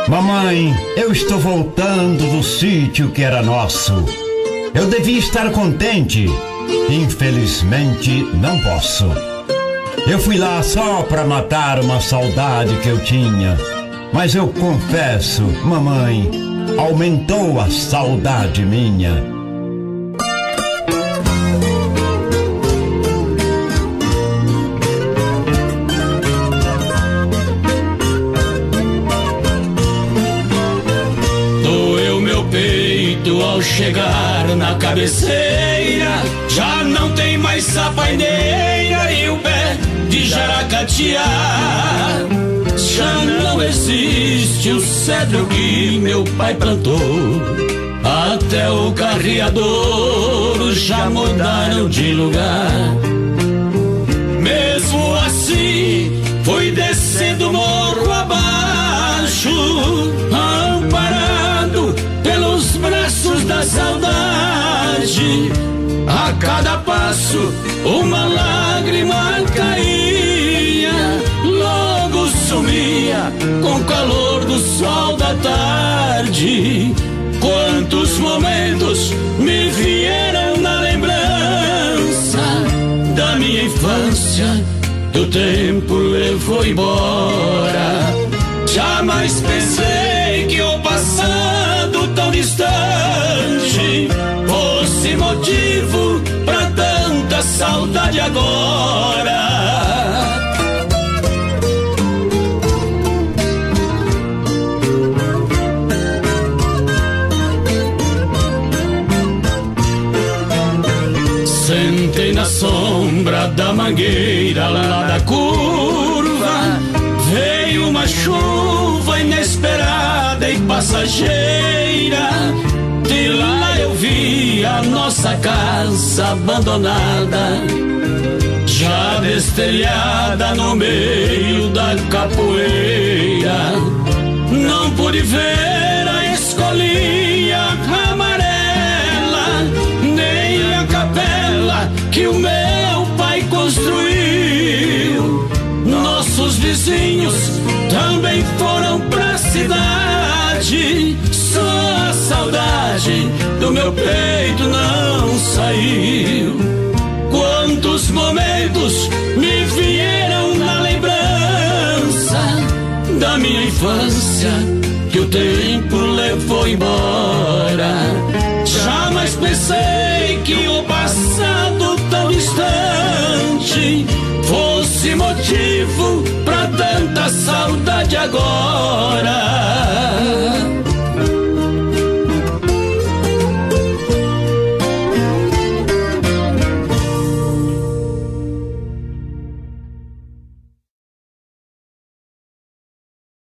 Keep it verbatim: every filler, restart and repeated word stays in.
Mamãe, eu estou voltando do sítio que era nosso. Eu devia estar contente. Infelizmente, não posso. Eu fui lá só para matar uma saudade que eu tinha. Mas eu confesso, mamãe, aumentou a saudade minha. Ao chegar na cabeceira, já não tem mais sapaineira e o pé de jaracatia. Já não existe o cedro que meu pai plantou, até o carreador já mudaram de lugar. Mesmo assim, fui descendo morro abaixo, amparado pelos braços da saudade. A cada passo uma lágrima caía, logo sumia com o calor do sol da tarde. Quantos momentos me vieram na lembrança da minha infância, que o tempo levou embora. Jamais pensei que o passado tão distante fosse motivo pra tanta saudade agora. Sentei na sombra da mangueira lá da curva, veio uma chuva inesperada e passageira. De lá eu vi a nossa casa abandonada, já destelhada no meio da capoeira. Não pude ver a escolinha amarela, nem a capela que o meu pai construiu. Nossos vizinhos também foram pra cidade, só a saudade do meu peito não saiu. Quantos momentos me vieram na lembrança da minha infância, que o tempo levou embora. Jamais pensei que o passado tão distante fosse motivo pra tanta saudade agora.